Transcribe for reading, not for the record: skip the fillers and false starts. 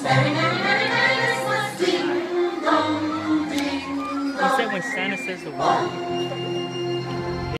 Merry, merry, merry, merry Christmas, ding dong, ding You dong. said when Santa says the word?